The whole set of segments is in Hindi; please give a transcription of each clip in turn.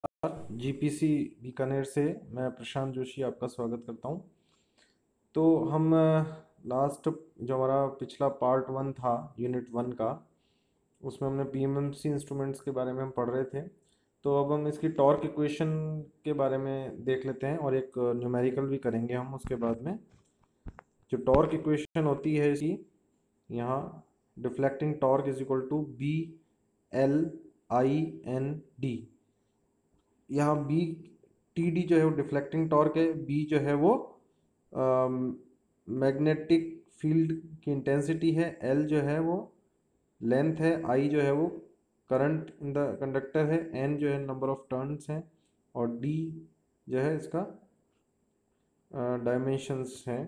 जीपीसी बीकानेर से मैं प्रशांत जोशी आपका स्वागत करता हूं। तो हम लास्ट जो हमारा पिछला पार्ट वन था यूनिट वन का, उसमें हमने पीएमएमसी इंस्ट्रूमेंट्स के बारे में हम पढ़ रहे थे। तो अब हम इसकी टॉर्क इक्वेशन के बारे में देख लेते हैं और एक न्यूमेरिकल भी करेंगे हम उसके बाद में। जो टॉर्क इक्वेशन होती है इसकी, यहाँ deflecting torque is equal to B L I N D. यहाँ बी टी डी जो है वो डिफ्लेक्टिंग टॉर्क है, बी जो है वो मैग्नेटिक फील्ड की इंटेंसिटी है, एल जो है वो लेंथ है, आई जो है वो करंट इन द कंडक्टर है, एन जो है नंबर ऑफ टर्न्स हैं और डी जो है इसका डायमेंशंस हैं।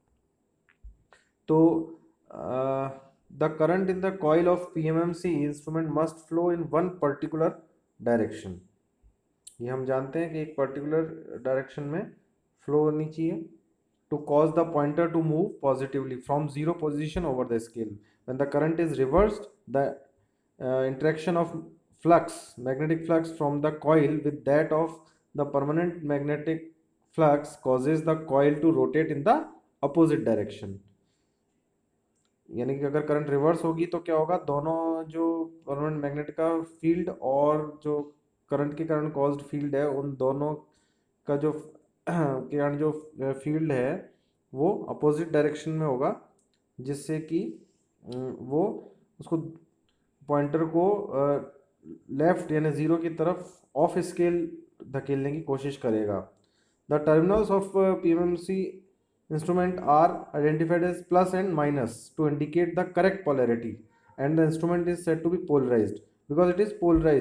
तो the current in the coil of PMMC instrument must flow in one particular direction. ये हम जानते हैं कि एक पर्टिकुलर डायरेक्शन में फ्लो होनी चाहिए to cause the pointer to move positively from zero position over the scale. When the current is reversed, the interaction of flux, magnetic flux from the coil with that of the permanent magnetic flux causes the coil to rotate in the opposite direction। यानी कि अगर करंट रिवर्स होगी तो क्या होगा, दोनों जो परमानेंट मैग्नेट का फील्ड और जो करंट के कारण कॉज्ड फील्ड है, उन दोनों का जो के कारण जो फील्ड है वो अपोजिट डायरेक्शन में होगा, जिससे कि वो उसको पॉइंटर को लेफ्ट यानी ज़ीरो की तरफ ऑफ स्केल धकेलने की कोशिश करेगा। The terminals of PMMC instrument are identified as plus and minus to indicate the correct polarity, and the instrument is said to be polarized because it is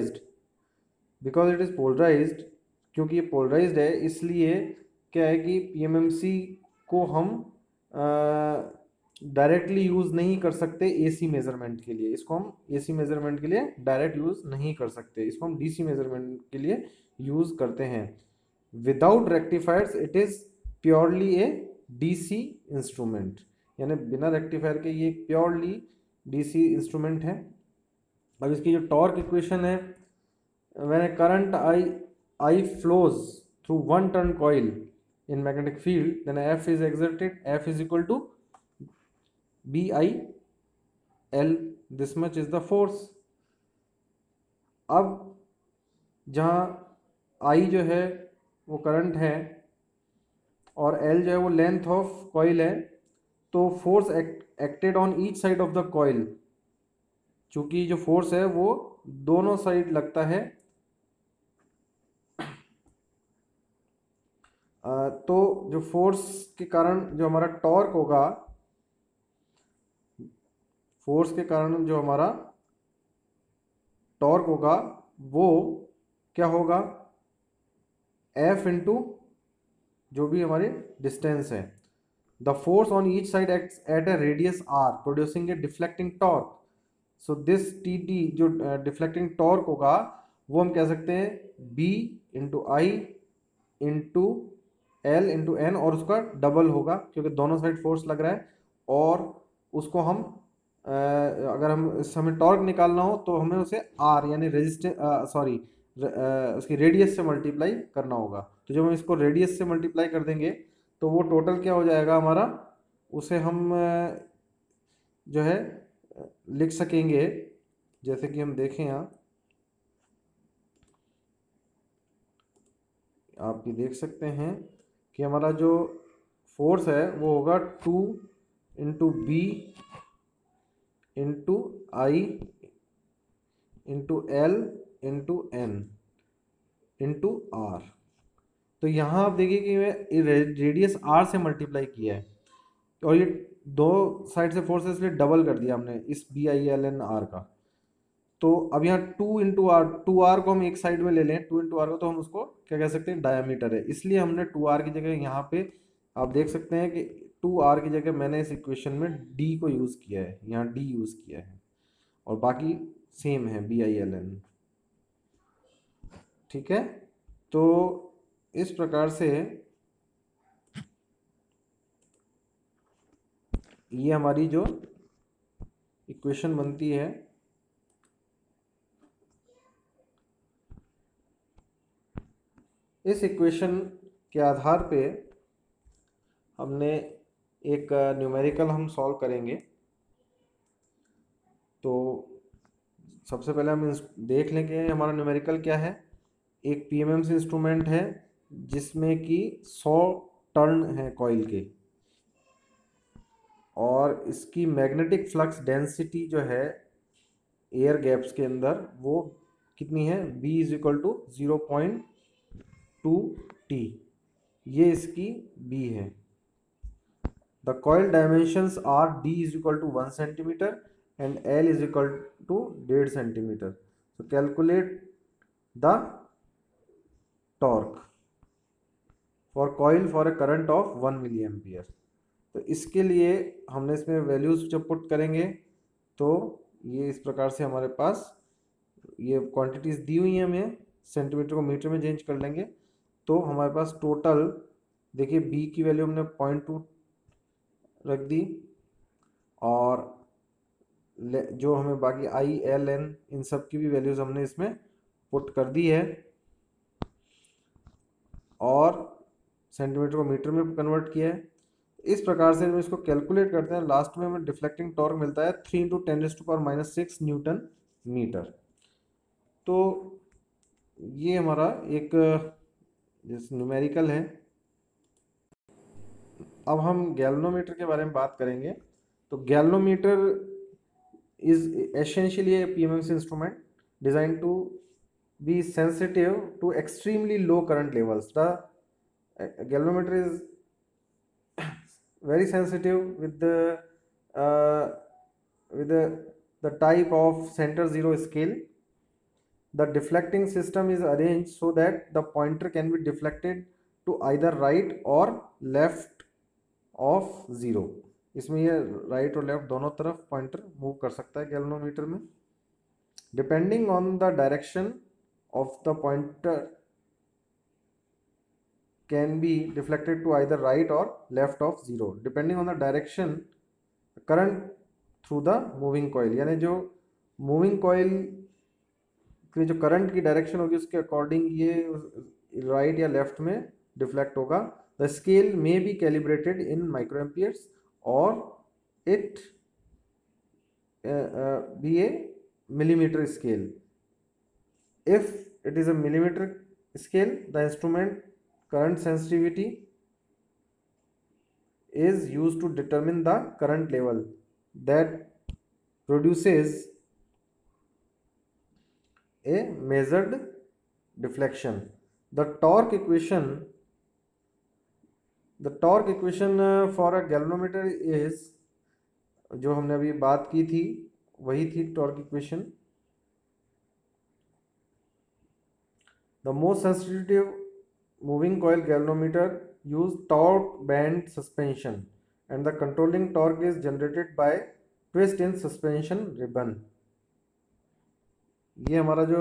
polarized क्योंकि ये polarized है, इसलिए क्या है कि पीएमएमसी को हम डायरेक्टली यूज़ नहीं कर सकते एसी मेजरमेंट के लिए। इसको हम एसी मेजरमेंट के लिए डायरेक्ट यूज़ नहीं कर सकते, इसको हम डीसी मेजरमेंट के लिए यूज़ करते हैं। Without rectifiers it is purely a DC instrument, यानी बिना रेक्टिफायर के ये प्योरली डीसी इंस्ट्रूमेंट है। अब इसकी जो टॉर्क इक्वेशन है, when a current I flows through one turn coil in magnetic field, then F is exerted, F is equal to BI L, this much is the force। अब जहाँ I जो है वो करंट है और L जो है वो लेंथ ऑफ कॉइल है, तो force acted on each side of the coil, चूंकि जो फोर्स है वो दोनों साइड लगता है, तो जो फोर्स के कारण जो हमारा टॉर्क होगा, फोर्स के कारण जो हमारा टॉर्क होगा वो क्या होगा, F इंटू जो भी हमारी डिस्टेंस है। The force on each side acts at a radius r producing a deflecting torque. So this T D जो डिफ्लेक्टिंग टॉर्क होगा वो हम कह सकते हैं B into I into L into N, और उसका डबल होगा क्योंकि दोनों साइड फोर्स लग रहा है। और उसको हम अगर हम हमें टॉर्क निकालना हो तो हमें उसे आर यानी रेजिस्टेंस उसकी रेडियस से मल्टीप्लाई करना होगा। तो जब हम इसको रेडियस से मल्टीप्लाई कर देंगे तो वो टोटल क्या हो जाएगा हमारा, उसे हम जो है लिख सकेंगे, जैसे कि हम देखें यहाँ, आप ये देख सकते हैं कि हमारा जो फोर्स है वो होगा 2 into B into I into L into N into R. तो यहाँ आप देखिए कि मैं रेडियस आर से मल्टीप्लाई किया है और ये दो साइड से फोर्स है इसलिए डबल कर दिया हमने इस B I L N R का। तो अब यहाँ 2 को हम एक साइड में ले लें, 2 को, तो हम उसको क्या कह सकते हैं, डायमीटर है, इसलिए हमने 2r की जगह यहाँ पे आप देख सकते हैं कि 2r की जगह मैंने इस इक्वेशन में d को यूज़ किया है, यहाँ d यूज़ किया है और बाकी सेम है BILN। ठीक है, तो इस प्रकार से ये हमारी जो इक्वेशन बनती है इस इक्वेशन के आधार पे हमने एक न्यूमेरिकल हम सॉल्व करेंगे। तो सबसे पहले हम देख लें कि हमारा न्यूमेरिकल क्या है। एक पीएमएमसी इंस्ट्रूमेंट है जिसमें कि 100 टर्न है कॉइल के, और इसकी मैग्नेटिक फ्लक्स डेंसिटी जो है एयर गैप्स के अंदर वो कितनी है, B is equal to 0.2 T, ये इसकी B है। The coil dimensions are D is equal to 1 centimeter and L is equal to 1.5 centimeter. So calculate the torque for coil for a current of 1 milliampere. तो इसके लिए हमने इसमें वैल्यूज जब पुट करेंगे तो ये इस प्रकार से हमारे पास ये क्वांटिटीज दी हुई हैं, हमें सेंटीमीटर को मीटर में चेंज कर लेंगे तो हमारे पास टोटल देखिए B की वैल्यू हमने 0.2 रख दी, और जो हमें बाकी I, L, N इन सब की भी वैल्यूज हमने इसमें पुट कर दी है, और सेंटीमीटर को मीटर में कन्वर्ट किया है। इस प्रकार से हम इसको कैलकुलेट करते हैं, लास्ट में हमें डिफ्लेक्टिंग टॉर्क मिलता है 3 × 10⁻⁻⁶ न्यूटन मीटर। तो ये हमारा एक न्यूमेरिकल है। अब हम गैल्वेनोमीटर के बारे में बात करेंगे। तो galvanometer is essentially a PMMC instrument designed to be sensitive to extremely low current levels. The galvanometer is very sensitive with the type of center zero scale. The deflecting system is arranged so that the pointer can be deflected to either right or left of zero. इसमें ये राइट और लेफ्ट दोनों तरफ पॉइंटर मूव कर सकता है गैल्वेनोमीटर में। Depending on the direction of the pointer can be deflected to either right or left of zero depending on the direction current through the moving coil। यानी जो मूविंग कॉइल की जो करंट की डायरेक्शन होगी उसके अकॉर्डिंग ये राइट या लेफ्ट में डिफ्लेक्ट होगा। The scale may be calibrated in micro amperes और it be a millimeter scale. If it is a millimeter scale, the instrument current sensitivity is used to determine the current level that produces a measured deflection. The torque equation for a galvanometer is, जो हमने अभी बात की थी वही थी torque equation. The most sensitive moving coil galvanometer use torque band suspension and the controlling torque is generated by twist in suspension ribbon। ये हमारा जो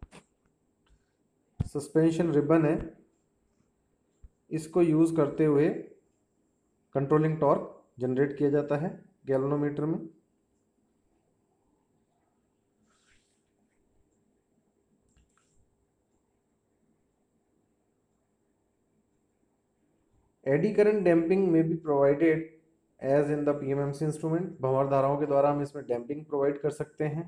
सस्पेंशन रिबन है इसको यूज करते हुए कंट्रोलिंग टॉर्क जनरेट किया जाता है गैल्वेनोमीटर में। एडी करंट डैम्पिंग में be provided as in the PMMC instrument. भंवर धाराओं के द्वारा हम इसमें डैम्पिंग प्रोवाइड कर सकते हैं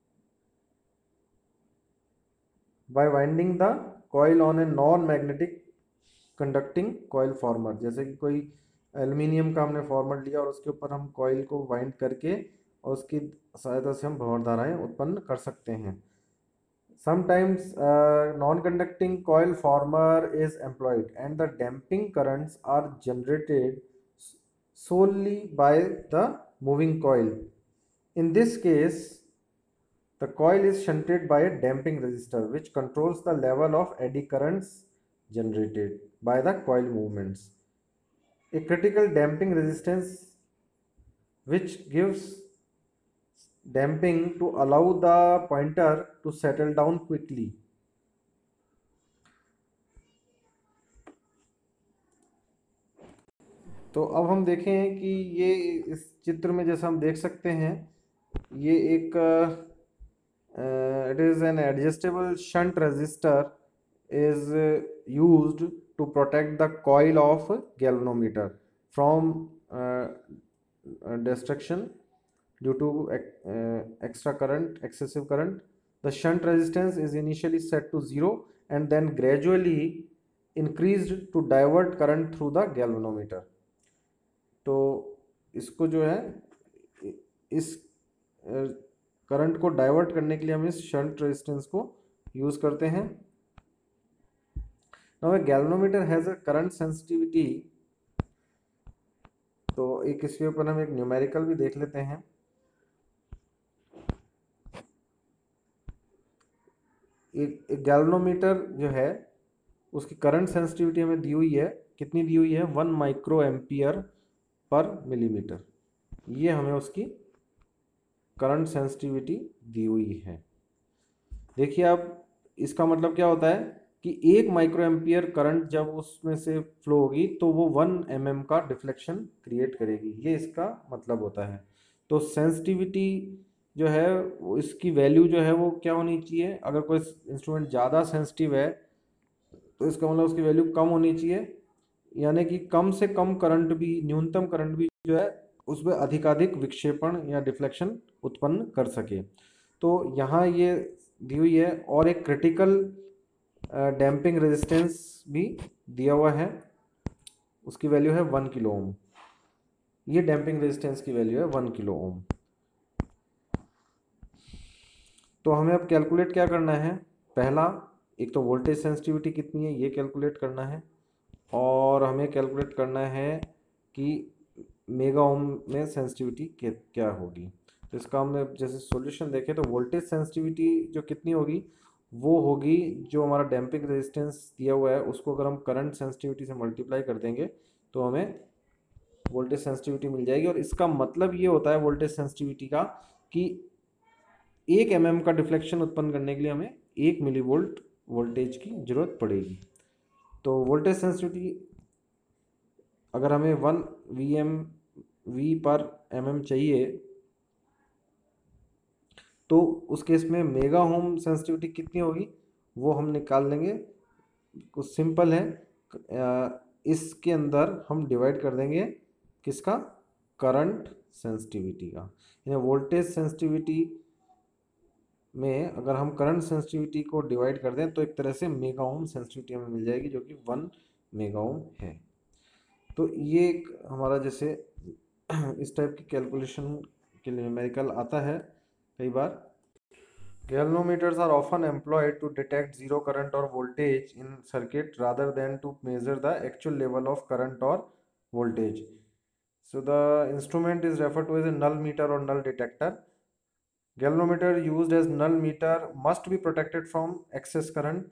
by winding the coil on a non magnetic conducting coil former. जैसे कि कोई एल्युमिनियम का हमने फॉर्मर लिया और उसके ऊपर हम कॉइल को वाइंड करके और उसकी सहायता से हम भंवर धाराएं उत्पन्न कर सकते हैं। Sometimes non-conducting coil former is employed and the damping currents are generated solely by the moving coil. In this case, the coil is shunted by a damping resistor which controls the level of eddy currents generated by the coil movements. A critical damping resistance which gives damping to allow the pointer to settle down quickly। तो अब हम देखें कि ये इस चित्र में जैसा हम देख सकते हैं ये एक it is an adjustable shunt resistor is used to protect the coil of galvanometer from destruction due to extra current, excessive current. The shunt resistance is initially set to 0 and then gradually increased to divert current through the galvanometer. तो इसको जो है इस करंट को डाइवर्ट करने के लिए हम इस शंट रेजिस्टेंस को यूज करते हैं. Now a galvanometer has a current sensitivity. तो एक इसके ऊपर हम एक न्यूमेरिकल भी देख लेते हैं. एक गैल्वेनोमीटर जो है उसकी करंट सेंसिटिविटी हमें दी हुई है. कितनी दी हुई है? 1 माइक्रो एम्पियर पर मिलीमीटर. ये हमें उसकी करंट सेंसिटिविटी दी हुई है. देखिए आप, इसका मतलब क्या होता है कि 1 माइक्रो एम्पियर करंट जब उसमें से फ्लो होगी तो वो 1 mm का डिफ्लेक्शन क्रिएट करेगी. ये इसका मतलब होता है. तो सेंसिटिविटी जो है इसकी वैल्यू जो है वो क्या होनी चाहिए? अगर कोई इंस्ट्रूमेंट ज़्यादा सेंसिटिव है तो इसका मतलब उसकी वैल्यू कम होनी चाहिए, यानी कि कम से कम करंट भी, न्यूनतम करंट भी जो है उसमें अधिकाधिक विक्षेपण या डिफ्लेक्शन उत्पन्न कर सके. तो यहाँ ये दी हुई है. और एक क्रिटिकल डैम्पिंग रेजिस्टेंस भी दिया हुआ है, उसकी वैल्यू है 1 किलो ओम. ये डैम्पिंग रेजिस्टेंस की वैल्यू है 1 किलो ओम. तो हमें अब कैलकुलेट क्या करना है? पहला, एक तो वोल्टेज सेंसिटिविटी कितनी है ये कैलकुलेट करना है, और हमें कैलकुलेट करना है कि मेगा ओम में सेंसिटिविटी क्या होगी. तो इसका हमने जैसे सॉल्यूशन देखें तो वोल्टेज सेंसिटिविटी जो कितनी होगी वो होगी, जो हमारा डैम्पिंग रेजिस्टेंस दिया हुआ है उसको अगर हम करंट सेंसिटिविटी से मल्टीप्लाई कर देंगे तो हमें वोल्टेज सेंसिटिविटी मिल जाएगी. और इसका मतलब ये होता है वोल्टेज सेंसिटिविटी का कि 1 mm का डिफ्लेक्शन उत्पन्न करने के लिए हमें 1 मिलीवोल्ट वोल्टेज की जरूरत पड़ेगी. तो वोल्टेज सेंसिटिविटी अगर हमें 1 वी पर mm चाहिए तो उस केस में मेगा ओम सेंसिटिविटी कितनी होगी वो हम निकाल लेंगे. कुछ सिंपल है, इसके अंदर हम डिवाइड कर देंगे किसका? करंट सेंसिटिविटी का. यानी वोल्टेज सेंसिटिविटी में अगर हम करंट सेंसिटिविटी को डिवाइड कर दें तो एक तरह से मेगा ओम सेंसिटिविटी हमें मिल जाएगी जो कि 1 मेगा ओम है. तो ये एक हमारा जैसे इस टाइप की कैलकुलेशन के लिए न्यूमेरिकल आता है कई बार. Galvanometers are often employed to detect zero current or voltage in circuit rather than to measure the actual level of current or voltage. So the instrument is referred to as a null meter or null detector. Galvanometer used as null meter must be protected from excess current.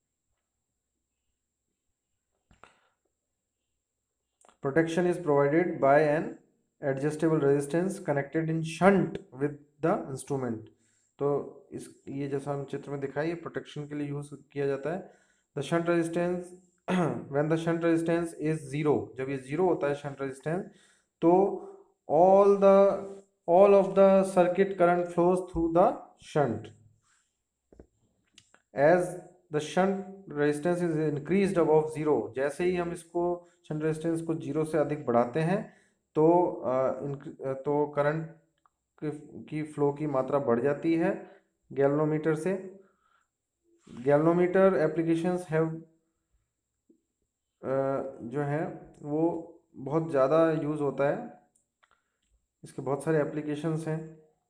Protection is provided by an adjustable resistance connected in shunt with the instrument. तो इस ये जैसा हम चित्र में दिखाई, ये प्रोटेक्शन के लिए यूज किया जाता है. The shunt resistance, when the shunt resistance is zero, जब ये जीरो होता है शंट रेजिस्टेंस, तो all of the circuit current flows through the shunt. As the shunt resistance is increased above zero, जैसे ही हम इसको शंट रेजिस्टेंस को जीरो से अधिक बढ़ाते हैं तो करंट की फ्लो की मात्रा बढ़ जाती है गैल्वेनोमीटर से. गैल्वेनोमीटर एप्लीकेशंस हैव जो है वो बहुत ज़्यादा यूज़ होता है, इसके बहुत सारे एप्लीकेशंस हैं.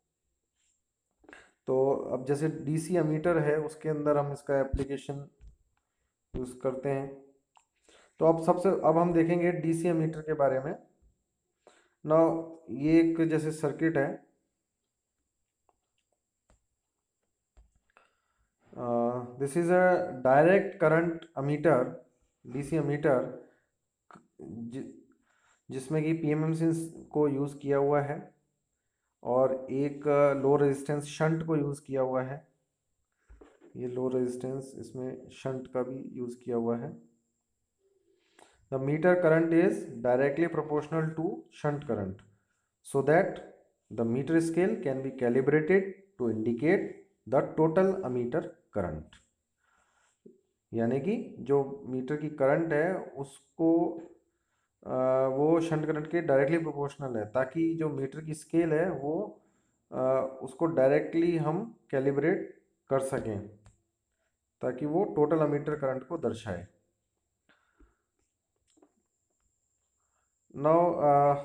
तो अब जैसे डीसी अमीटर है उसके अंदर हम इसका एप्लीकेशन यूज़ करते हैं. तो अब हम देखेंगे डीसी अमीटर के बारे में. ना ये एक जैसे सर्किट है, this is a direct current ammeter, DC ammeter, जिसमें कि पीएमएमसी को यूज़ किया हुआ है और एक लो रेजिस्टेंस शंट को यूज़ किया हुआ है. ये लो रेजिस्टेंस, इसमें शंट का भी यूज़ किया हुआ है. The meter current is directly proportional to shunt current so that the meter scale can be calibrated to indicate the total ammeter current. यानी कि जो मीटर की करंट है उसको वो शंट करंट के डायरेक्टली प्रोपोर्शनल है, ताकि जो मीटर की स्केल है वो उसको डायरेक्टली हम कैलिब्रेट कर सकें, ताकि वो टोटल अमीटर करंट को दर्शाए। नाउ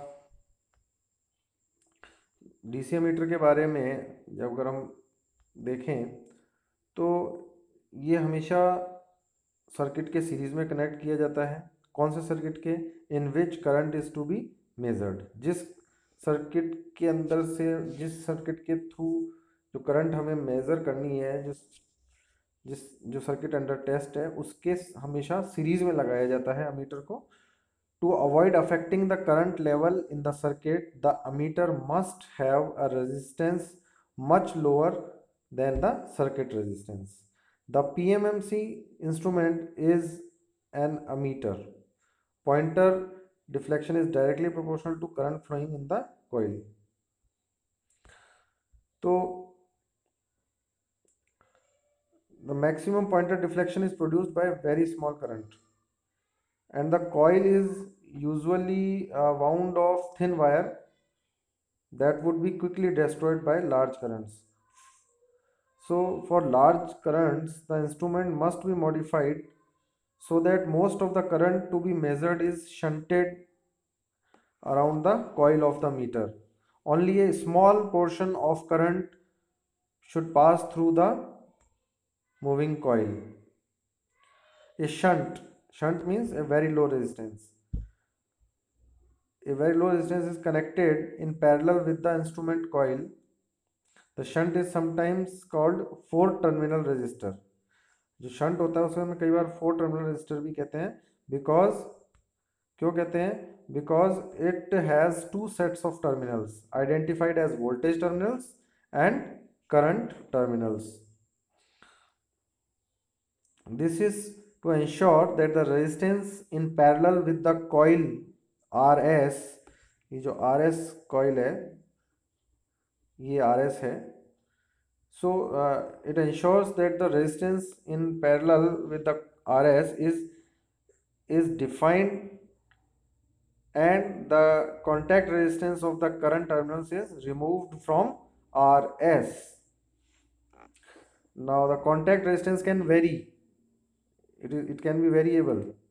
डीसी मीटर के बारे में जब अगर हम देखें तो ये हमेशा सर्किट के सीरीज में कनेक्ट किया जाता है। कौन से सर्किट के? In which current is to be measured. जिस सर्किट के अंदर से, जिस सर्किट के थ्रू जो करंट हमें मेज़र करनी है, जिस जिस जो सर्किट अंडर टेस्ट है उसके हमेशा सीरीज में लगाया जाता है अमीटर को। To avoid affecting the current level in the circuit, the ammeter must have a resistance much lower than the circuit resistance. The PMMC instrument is an ammeter. Pointer deflection is directly proportional to current flowing in the coil. तो the maximum pointer deflection is produced by very small current, and the coil is usually wound of thin wire that would be quickly destroyed by large currents. So for large currents, the instrument must be modified so that most of the current to be measured is shunted around the coil of the meter. Only a small portion of current should pass through the moving coil. A shunt means a very low resistance. A very low resistance is connected in parallel with the instrument coil. The shunt is sometimes called 4-terminal resistor. जो शंट होता है उसे हम कई बार 4-terminal resistor भी कहते हैं। बिकॉज क्यों कहते हैं? Because it has 2 sets of terminals identified as voltage terminals and current terminals. This is to ensure that the resistance in parallel with the coil RS, ये जो RS coil है ये RS है, so it ensures that the resistance in parallel with the RS is defined and the contact resistance of the current terminals is removed from RS. Now the contact resistance can vary, it can be variable.